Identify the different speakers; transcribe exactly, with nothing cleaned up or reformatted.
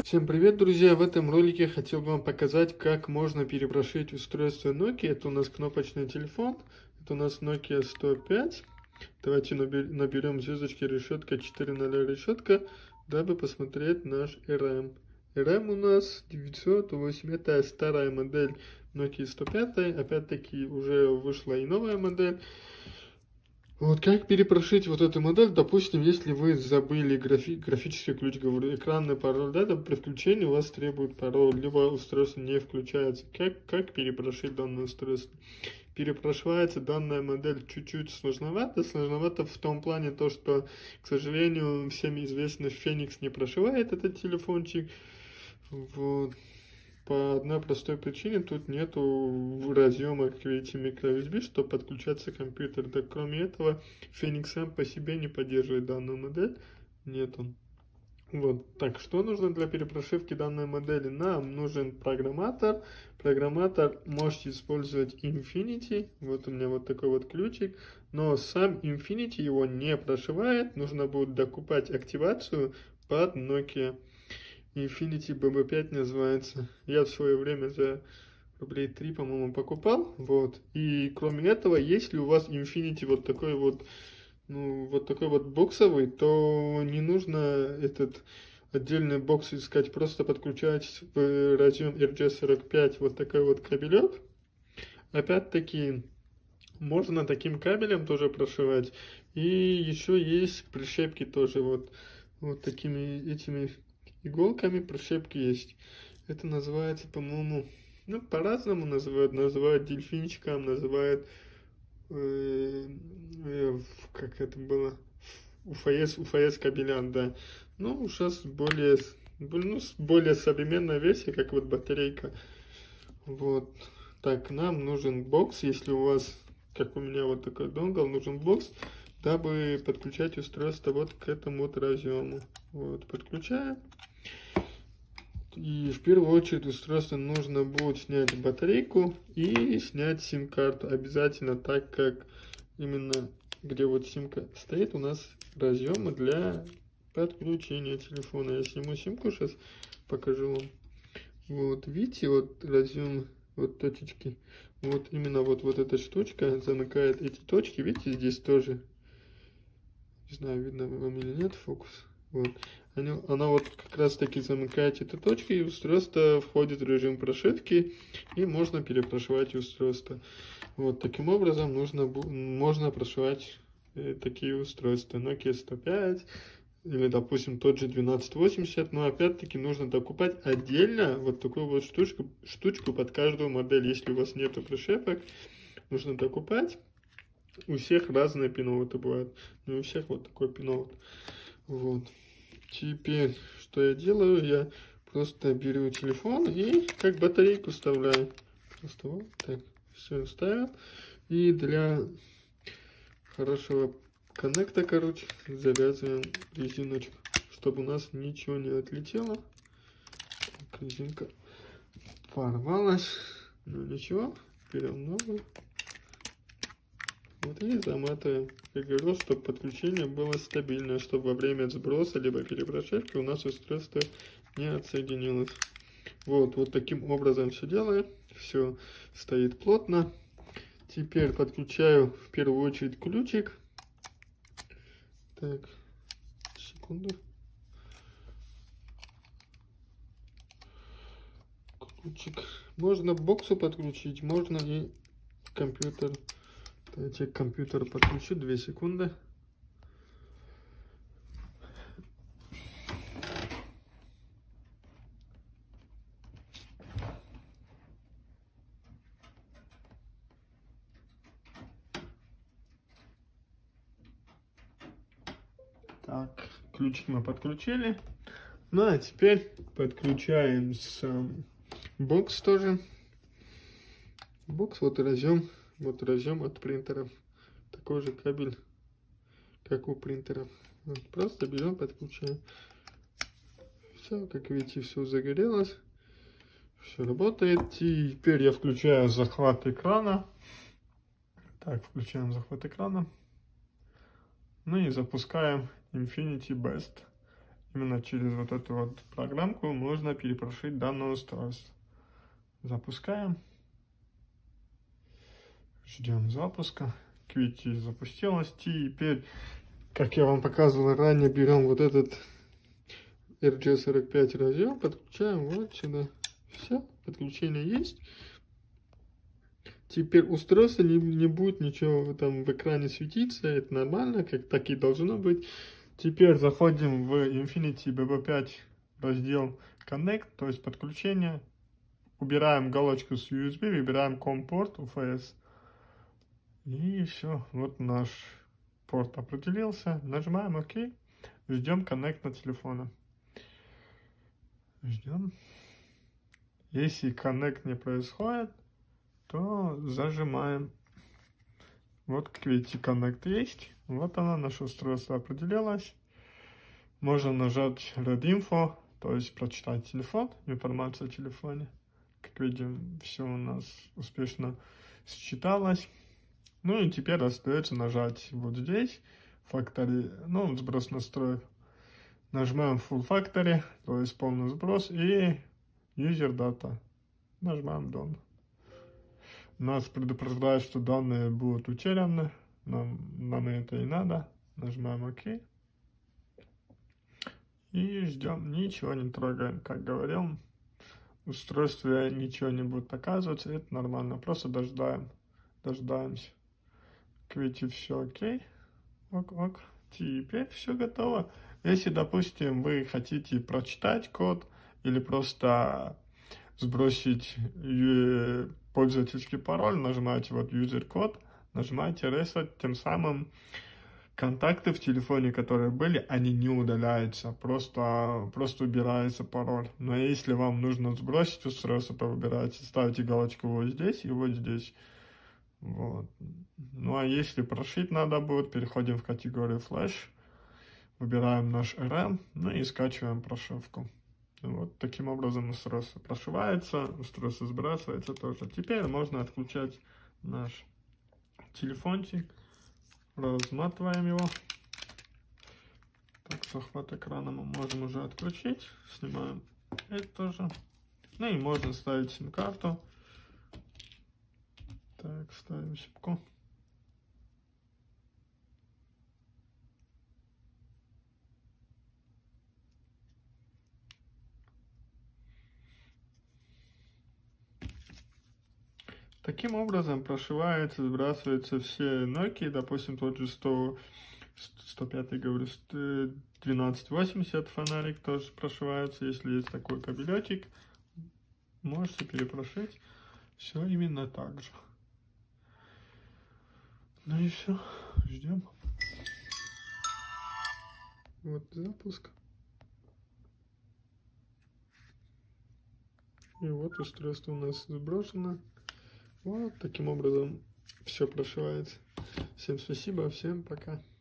Speaker 1: Всем привет, друзья! В этом ролике хотел бы вам показать, как можно перепрошить устройство Nokia. Это у нас кнопочный телефон, это у нас Nokia сто пять. Давайте наберем звездочки решетка четыре ноль решетка, дабы посмотреть наш эр эм. эр эм у нас девятьсот восемь, это старая модель Nokia сто пять, опять-таки уже вышла и новая модель. Вот как перепрошить вот эту модель, допустим, если вы забыли графи графический ключ, говорю, экранный пароль, да, при включении у вас требует пароль, либо устройство не включается. Как, как перепрошить данное устройство? Перепрошивается данная модель чуть-чуть сложновато, сложновато в том плане, то, что, к сожалению, всем известно, Phoenix не прошивает этот телефончик. Вот. По одной простой причине, тут нету разъема, как видите, микро-ю эс би, чтобы подключаться к компьютеру. Так, кроме этого, Phoenix сам по себе не поддерживает данную модель, нету. Вот, так, что нужно для перепрошивки данной модели? Нам нужен программатор. Программатор можете использовать Infinity, вот у меня вот такой вот ключик, но сам Infinity его не прошивает, нужно будет докупать активацию под Nokia. Infinity би би пять называется. Я в свое время за рублей три, по-моему, покупал. Вот. И кроме этого, если у вас Infinity вот такой вот, ну, вот такой вот боксовый, то не нужно этот отдельный бокс искать. Просто подключать в разъем эр джей сорок пять вот такой вот кабелек. Опять-таки, можно таким кабелем тоже прошивать. И еще есть прищепки тоже вот, вот такими этими иголками прищепки есть. Это называется, по-моему, ну, по-разному называют. Называют дельфинчиком, называют, э, э, как это было, УФС, УФС кабелян, да. Ну, сейчас более, ну, более современная версия, как вот батарейка. Вот. Так, нам нужен бокс, если у вас, как у меня вот такой донгл, нужен бокс, дабы подключать устройство вот к этому вот разъему. Вот, подключаем. И в первую очередь устройство нужно будет снять батарейку и снять сим-карту. Обязательно, так как именно где вот симка стоит, у нас разъемы для подключения телефона. Я сниму симку, сейчас покажу вам. Вот, видите, вот разъем, вот точечки. Вот именно вот, вот эта штучка замыкает эти точки. Видите, здесь тоже. Не знаю, видно вам или нет, фокус. Вот. Она, она вот как раз таки замыкает эти точки, и устройство входит в режим прошивки, и можно перепрошивать устройство. Вот таким образом нужно, можно прошивать э, такие устройства. Nokia сто пять или, допустим, тот же двенадцать восемьдесят, но опять-таки нужно докупать отдельно вот такую вот штучку, штучку под каждую модель. Если у вас нету прищепок, нужно докупать. У всех разные пин-ауты бывают, не у всех вот такой пин-аут. Вот. Теперь, что я делаю, я просто беру телефон и как батарейку вставляю. Просто вот так, все вставил. И для хорошего коннекта, короче, завязываем резиночку, чтобы у нас ничего не отлетело. Так, резинка порвалась, но ничего, берем новую. Вот и заматываем, как говорил, чтобы подключение было стабильное, чтобы во время сброса либо перепрошивки у нас устройство не отсоединилось. Вот, вот таким образом все делаем, все стоит плотно. Теперь подключаю в первую очередь ключик. Так, секунду. Ключик. Можно к боксу подключить, можно и компьютер. Давайте к компьютеру подключу, две секунды. Так, ключик мы подключили. Ну а теперь подключаем сам бокс тоже. Бокс вот разъем. Вот разъем от принтеров. Такой же кабель, как у принтеров. Вот, просто берем, подключаем. Все, как видите, все загорелось. Все работает. И теперь я включаю захват экрана. Так, включаем захват экрана. Ну и запускаем Infinity Best. именно через вот эту вот программку можно перепрошить данное устройство. Запускаем. Ждем запуска. Квити запустилась. Теперь, как я вам показывал ранее, берем вот этот эр джей сорок пять разъем, подключаем вот сюда. Все, подключение есть. Теперь устройство не, не будет ничего там в экране светиться, это нормально, как так и должно быть. Теперь заходим в Infinity би би пять раздел Connect, то есть подключение. Убираем галочку с ю эс би, выбираем COM-порт ю эф эс. И все, вот наш порт определился. Нажимаем ОК. Ждем Connect на телефоне. Ждем. Если Connect не происходит, то зажимаем. Вот, как видите, Connect есть. Вот она, наше устройство определилось. Можно нажать Read Info, то есть прочитать телефон, информацию о телефоне. Как видим, все у нас успешно считалось. Ну и теперь остается нажать вот здесь, Factory, ну, сброс настроек. Нажимаем Full Factory, то есть полный сброс, и User Data. Нажимаем Done. Нас предупреждает, что данные будут утеряны. Нам, нам это и надо. Нажимаем ОК. И ждем. Ничего не трогаем. Как говорил, устройстве ничего не будет показываться. Это нормально. Просто дождаем. Дождаемся. Видите, все окей. Ок, ок. Теперь все готово. Если, допустим, вы хотите прочитать код или просто сбросить пользовательский пароль, нажимаете вот user код, нажимаете reset, тем самым контакты в телефоне, которые были, они не удаляются, просто, просто убирается пароль. Но если вам нужно сбросить устройство, то выбираете, ставите галочку вот здесь и вот здесь. Вот. Ну а если прошить надо будет, переходим в категорию Flash, выбираем наш эр эм, ну и скачиваем прошивку. Вот таким образом устройство прошивается, устройство сбрасывается тоже. Теперь можно отключать наш телефончик. Разматываем его. Так, захват экрана мы можем уже отключить. Снимаем это тоже. Ну и можно ставить сим-карту. Так, ставим симку. Таким образом прошивается, сбрасываются все Nokia, допустим, тот же сто, сто пять, говорю, двенадцать восемьдесят фонарик тоже прошивается, если есть такой кабелечек, можете перепрошить, все именно так же. Ну и все, ждем. Вот запуск. И вот устройство у нас сброшено. Вот таким образом все прошивается. Всем спасибо, всем пока.